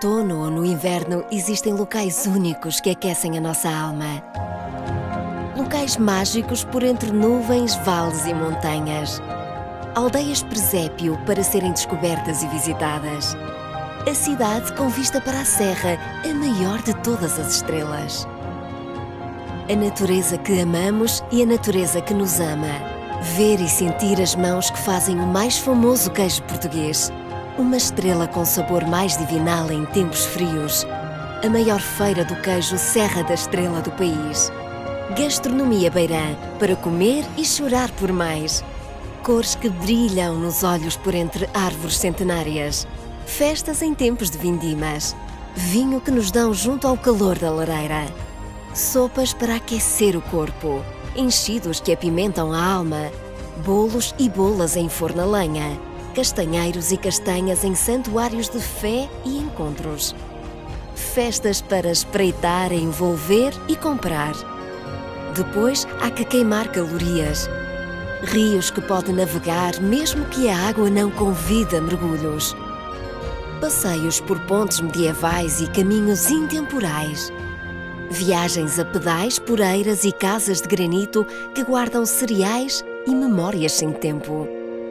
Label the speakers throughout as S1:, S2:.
S1: outono ou no inverno existem locais únicos que aquecem a nossa alma. Locais mágicos por entre nuvens, vales e montanhas. Aldeias presépio para serem descobertas e visitadas. A cidade com vista para a serra, a maior de todas as estrelas. A natureza que amamos e a natureza que nos ama. Ver e sentir as mãos que fazem o mais famoso queijo português. Uma estrela com sabor mais divinal em tempos frios. A maior feira do queijo Serra da Estrela do país. Gastronomia beirã, para comer e chorar por mais. Cores que brilham nos olhos por entre árvores centenárias. Festas em tempos de vindimas. Vinho que nos dão junto ao calor da lareira. Sopas para aquecer o corpo. Enchidos que apimentam a alma. Bolos e bolas em forno a lenha. Castanheiros e castanhas em santuários de fé e encontros. Festas para espreitar, envolver e comprar. Depois há que queimar calorias. Rios que pode navegar mesmo que a água não convida mergulhos. Passeios por pontes medievais e caminhos intemporais. Viagens a pedais por eiras e casas de granito que guardam cereais e memórias sem tempo.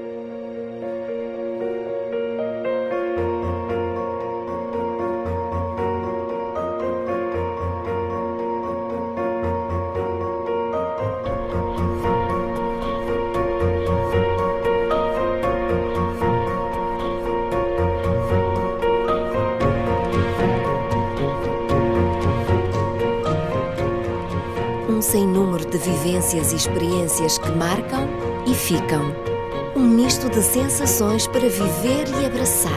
S1: Um sem número de vivências e experiências que marcam e ficam. Um misto de sensações para viver e abraçar.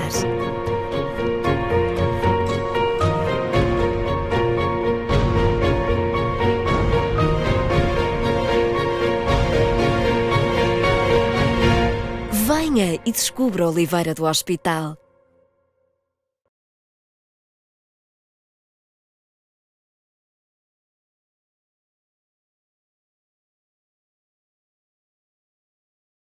S1: Venha e descubra a Oliveira do Hospital.